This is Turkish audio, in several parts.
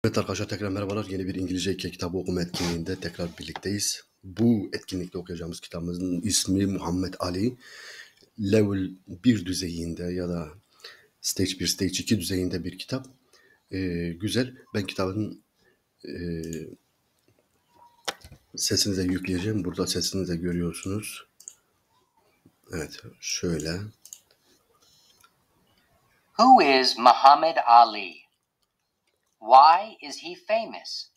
Evet arkadaşlar tekrar merhabalar. Yeni bir İngilizce kitabı okuma etkinliğinde tekrar birlikteyiz. Bu etkinlikte okuyacağımız kitabımızın ismi Muhammed Ali. Level 1 düzeyinde ya da Stage 1, Stage 2 düzeyinde bir kitap. Güzel. Ben kitabın sesini de yükleyeceğim. Burada sesini de görüyorsunuz. Evet şöyle. Who is Muhammad Ali? Why is he famous?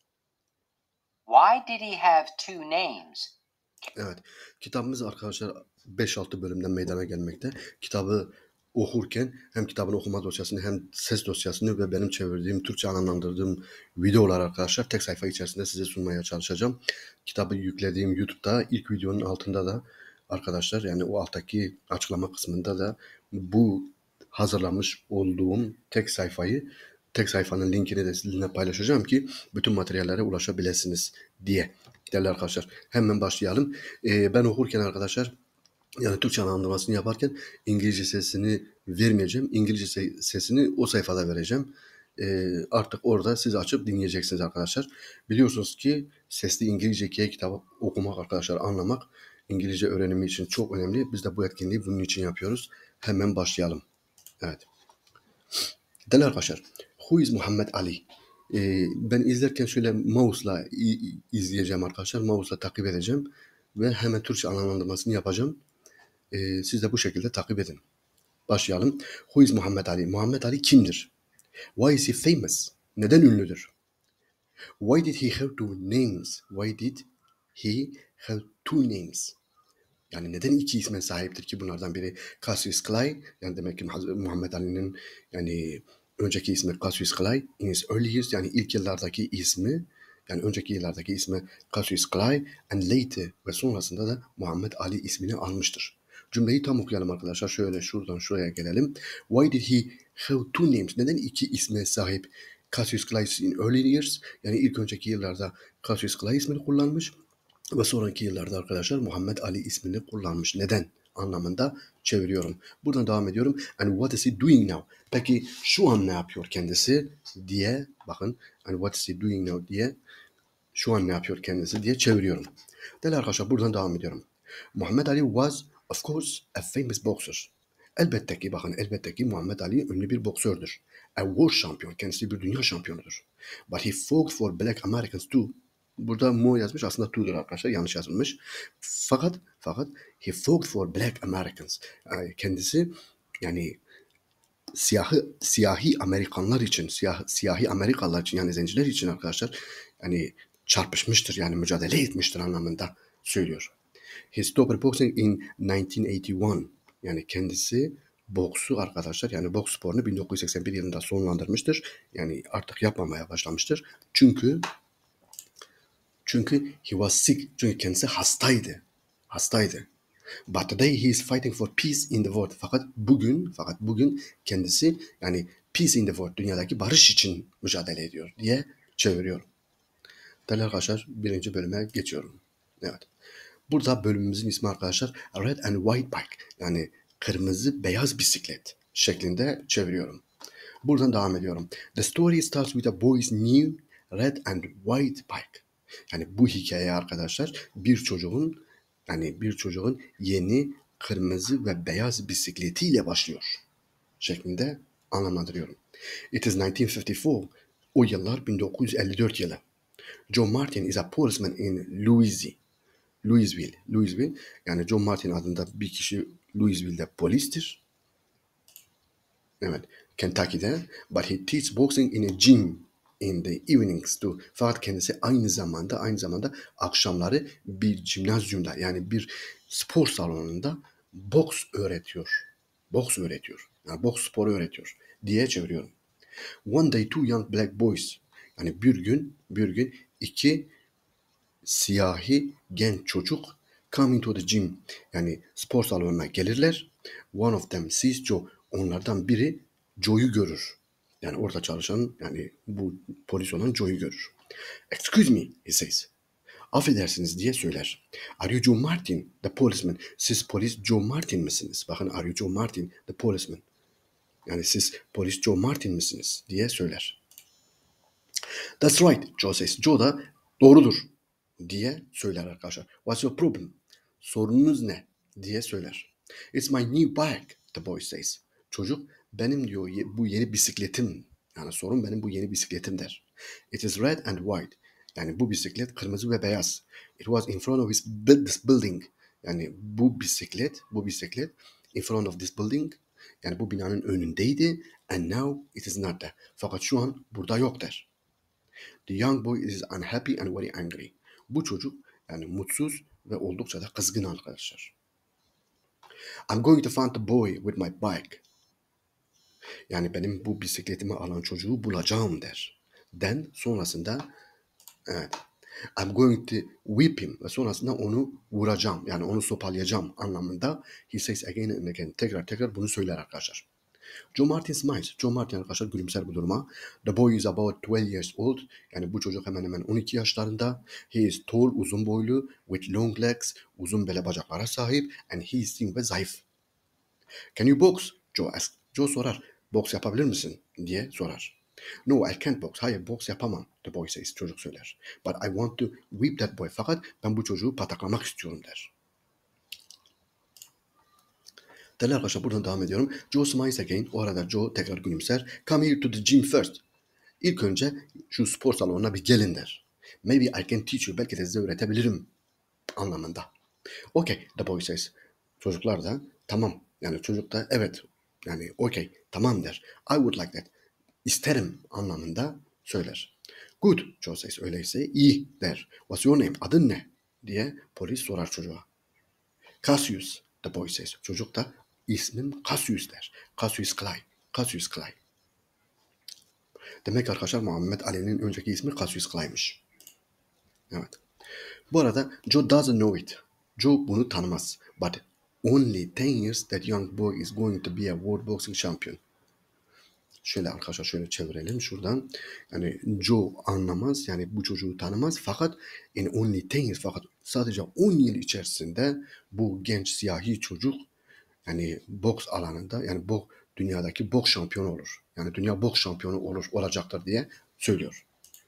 Why did he have two names? Evet. Kitabımız arkadaşlar 5-6 bölümden meydana gelmekte. Kitabı okurken hem kitabın okuma dosyasını hem ses dosyasını ve benim çevirdiğim, Türkçe anlamlandırdığım videolar arkadaşlar tek sayfa içerisinde size sunmaya çalışacağım. Kitabı yüklediğim YouTube'da ilk videonun altında da arkadaşlar yani o alttaki açıklama kısmında da bu hazırlamış olduğum tek sayfanın linkini de sizinle paylaşacağım ki bütün materyallere ulaşabilirsiniz diye. Değerli arkadaşlar hemen başlayalım. Ben okurken arkadaşlar yani Türkçe anlamlamasını yaparken İngilizce sesini vermeyeceğim. İngilizce sesini o sayfada vereceğim. Artık orada siz açıp dinleyeceksiniz arkadaşlar. Biliyorsunuz ki sesli İngilizce kitabı okumak arkadaşlar anlamak İngilizce öğrenimi için çok önemli. Biz de bu etkinliği bunun için yapıyoruz. Hemen başlayalım. Evet. Değerli arkadaşlar, Who is Muhammed Ali? Ben izlerken şöyle mouse'la izleyeceğim arkadaşlar. Mouse'la takip edeceğim. Ve hemen Türkçe anlamlandırmasını yapacağım. Siz de bu şekilde takip edin. Başlayalım. Who is Muhammed Ali? Muhammed Ali kimdir? Why is he famous? Neden ünlüdür? Why did he have two names? Why did he have two names? Yani neden iki isme sahiptir ki bunlardan biri Cassius Clay, yani demek ki Muhammed Ali'nin yani önceki ismi Cassius Clay, in his early years yani ilk yıllardaki ismi, yani önceki yıllardaki ismi Cassius Clay and later ve sonrasında da Muhammed Ali ismini almıştır. Cümleyi tam okuyalım arkadaşlar. Şöyle şuradan şuraya gelelim. Why did he have two names? Neden iki isme sahip? Cassius Clay in early years yani ilk önceki yıllarda Cassius Clay ismini kullanmış. Ve sonraki yıllarda arkadaşlar Muhammed Ali ismini kullanmış. Neden? Anlamında çeviriyorum. Buradan devam ediyorum. And what is he doing now? Peki şu an ne yapıyor kendisi diye bakın. And what is he doing now diye şu an ne yapıyor kendisi diye çeviriyorum. Değerli arkadaşlar buradan devam ediyorum. Muhammed Ali was of course a famous boxer. Elbette ki Muhammed Ali ünlü bir boksördür. A world champion, kendisi bir dünya şampiyonudur. But he fought for black Americans too. Burada mo yazmış aslında to'dur arkadaşlar yanlış yazılmış. Fakat he fought for black Americans. Yani kendisi yani siyahi Amerikanlar için, siyahi Amerikalılar için yani zenciler için arkadaşlar yani çarpışmıştır yani mücadele etmiştir anlamında söylüyor. He stopped boxing in 1981. Yani kendisi boksu arkadaşlar yani boks sporunu 1981 yılında sonlandırmıştır. Yani artık yapmamaya başlamıştır. Çünkü he was sick. Çünkü kendisi hastaydı. But today he is fighting for peace in the world. Fakat bugün kendisi yani peace in the world, dünyadaki barış için mücadele ediyor diye çeviriyorum. Değerli arkadaşlar birinci bölüme geçiyorum. Evet. Burada bölümümüzün ismi arkadaşlar Red and White Bike yani kırmızı beyaz bisiklet şeklinde çeviriyorum. Buradan devam ediyorum. The story starts with a boy's new red and white bike. Yani bu hikaye arkadaşlar bir çocuğun yeni kırmızı ve beyaz bisikletiyle başlıyor şeklinde anlamlandırıyorum. It is 1954. O yıllar 1954 yılı. John Martin is a policeman in Louisville. Yani John Martin adında bir kişi Louisville'de polistir. Evet. Kentucky'de. But he teaches boxing in a gym in the evenings too. Fakat kendisi aynı zamanda akşamları bir jimnazyumda yani bir spor salonunda boks öğretiyor. Yani boks sporu öğretiyor diye çeviriyorum. One day two young black boys yani bir gün iki siyahi genç çocuk come into the gym yani spor salonuna gelirler. One of them sees Joe. Onlardan biri Joe'yu görür. Yani orada çalışan yani bu polis olan Joe'yu görür. Excuse me, he says. Affedersiniz diye söyler. Are you Joe Martin, the policeman? Siz polis Joe Martin misiniz? Bakın are you Joe Martin, the policeman? Yani siz polis Joe Martin misiniz diye söyler. That's right, Joe says. Joe da doğrudur diye söyler arkadaşlar. What's your problem? Sorununuz ne? Diye söyler. It's my new bike, the boy says. Çocuk benim diyor bu yeni bisikletim. Yani sorun benim bu yeni bisikletim der. It is red and white. Yani bu bisiklet kırmızı ve beyaz. It was in front of this building. Yani bu bisiklet in front of this building. Yani bu binanın önündeydi. And now it is not there. Fakat şu an burada yok der. The young boy is unhappy and very angry. Bu çocuk yani mutsuz ve oldukça da kızgın arkadaşlar. I'm going to find the boy with my bike. Yani benim bu bisikletimi alan çocuğu bulacağım der. Then sonrasında evet, I'm going to whip him ve sonrasında onu vuracağım. Yani onu sopalayacağım anlamında he says again and again. Tekrar bunu söyler arkadaşlar. Joe Martin smiles. Joe Martin arkadaşlar gülümser bu duruma. The boy is about 12 years old. Yani bu çocuk hemen hemen 12 yaşlarında. He is tall, uzun boylu, with long legs, uzun bele bacaklara sahip, and he is thin ve zayıf. Can you box? Joe asks. Joe sorar. Boks yapabilir misin? Diye sorar. No, I can't box. Hayır, boks yapamam. The boy says. Çocuk söyler. But I want to whip that boy. Fakat ben bu çocuğu pataklamak istiyorum der. Değerli arkadaşlar buradan devam ediyorum. Joe smiles again. O arada Joe tekrar gülümser. Come here to the gym first. İlk önce şu spor salonuna bir gelin der. Maybe I can teach you. Belki de size öğretebilirim anlamında. Okay, the boy says. Çocuklar da tamam. Yani çocuk da evet. Yani okay, tamam der. I would like that. İsterim anlamında söyler. Good, Joe says. Öyleyse iyi der. What's your name? Adın ne? Diye polis sorar çocuğa. Cassius, the boy says. Çocuk da ismim Cassius der. Cassius Clay. Cassius Clay. Demek arkadaşlar Muhammed Ali'nin önceki ismi Cassius Clay'mış. Evet. Bu arada Joe doesn't know it. Joe bunu tanımaz. But only 10 years that young boy is going to be a world boxing champion. Şöyle arkadaşlar şöyle çevirelim şuradan. Yani Joe anlamaz yani bu çocuğu tanımaz fakat in only 10 years fakat sadece 10 yıl içerisinde bu genç siyahi çocuk yani boks alanında yani dünyadaki boks şampiyonu olur. Yani dünya boks şampiyonu olacaktır diye söylüyor.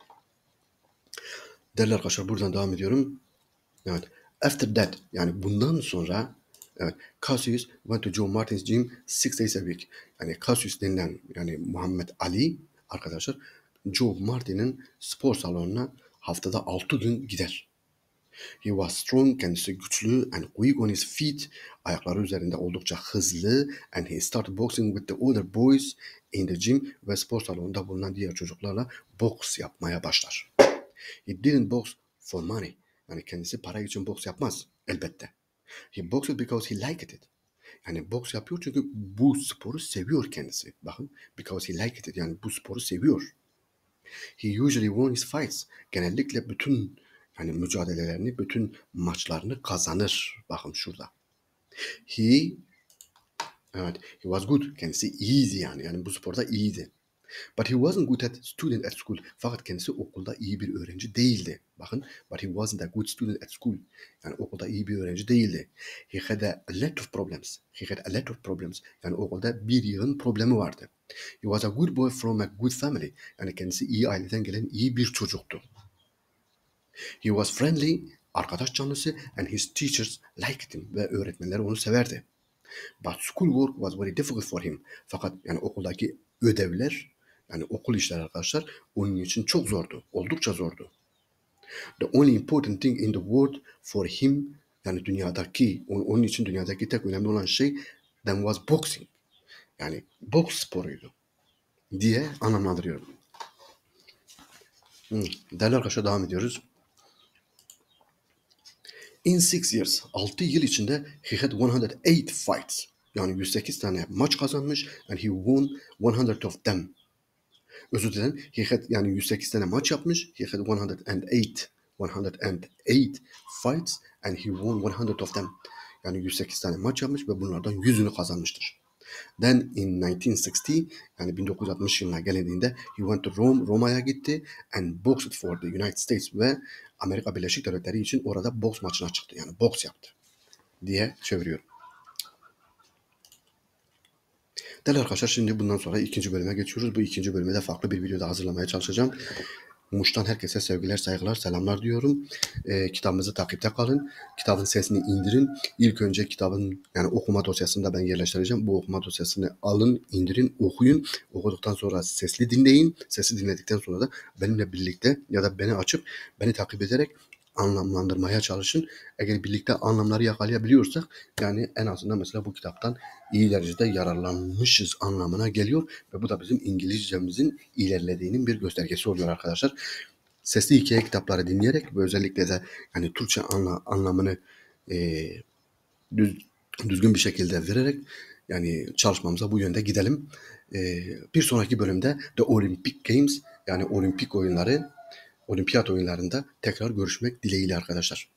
Değerli arkadaşlar buradan devam ediyorum. Evet. After that yani bundan sonra evet, Cassius went to Joe Martin's gym 6 days a week. Yani Cassius denilen yani Muhammed Ali arkadaşlar Joe Martin'in spor salonuna haftada 6 gün gider. He was strong, kendisi güçlü and quick on his feet. Ayakları üzerinde oldukça hızlı and he started boxing with the other boys in the gym ve spor salonunda bulunan diğer çocuklarla boks yapmaya başlar. He didn't box for money. Yani kendisi para için boks yapmaz elbette. He boxed because he liked it. Yani boks yapıyor çünkü bu sporu seviyor kendisi. Bakın because he liked it yani bu sporu seviyor. He usually won his fights. Genellikle bütün yani mücadelelerini, bütün maçlarını kazanır. Bakın şurada. Evet, he was good. Kendisi iyiydi yani. Yani bu sporda iyiydi. But he wasn't good student at school. Fakat kendisi okulda iyi bir öğrenci değildi. Bakın, but he wasn't a good student at school. Yani okulda iyi bir öğrenci değildi. He had a lot of problems. Yani okulda bir yığın problemi vardı. He was a good boy from a good family. Yani kendisi iyi aileden gelen iyi bir çocuktu. He was friendly, arkadaş canlısı, and his teachers liked him ve öğretmenleri onu severdi. But schoolwork was very difficult for him. Fakat yani okuldaki ödevler, yani okul işleri arkadaşlar, onun için çok zordu, oldukça zordu. The only important thing in the world for him, yani onun için dünyadaki tek önemli olan şey, then was boxing. Yani boks sporuydu diye anlamlandırıyorum. Değerli arkadaşlar devam ediyoruz. In 6 years, 6 yıl içinde he had 108 fights. Yani 108 tane maç kazanmış and he won 100 of them. Özür dilerim. He had yani 108 tane maç yapmış. He had 108 fights and he won 100 of them. Yani 108 tane maç yapmış ve bunlardan 100'ünü kazanmıştır. Then in 1960 yani 1960 yılına gelindiğinde he went to Roma'ya gitti and boxed for the United States ve Amerika Birleşik Devletleri için orada boks maçına çıktı. Yani boks yaptı diye çeviriyorum. Değerli arkadaşlar şimdi bundan sonra ikinci bölüme geçiyoruz. Bu ikinci bölüme de farklı bir videoda hazırlamaya çalışacağım. Muş'tan herkese sevgiler, saygılar, selamlar diyorum. Kitabımızı takipte kalın. Kitabın sesini indirin. İlk önce kitabın yani okuma dosyasını da ben yerleştireceğim. Bu okuma dosyasını alın, indirin, okuyun. Okuduktan sonra sesli dinleyin. Sesli dinledikten sonra da benimle birlikte ya da beni açıp beni takip ederek anlamlandırmaya çalışın. Eğer birlikte anlamları yakalayabiliyorsak yani en azından mesela bu kitaptan iyi derecede yararlanmışız anlamına geliyor ve bu da bizim İngilizcemizin ilerlediğinin bir göstergesi oluyor arkadaşlar. Sesli hikaye kitapları dinleyerek ve özellikle de yani Türkçe anlamını e, düz, düzgün bir şekilde vererek yani çalışmamıza bu yönde gidelim. Bir sonraki bölümde The Olympic Games yani olimpik oyunları, olimpiyat oyunlarında tekrar görüşmek dileğiyle arkadaşlar.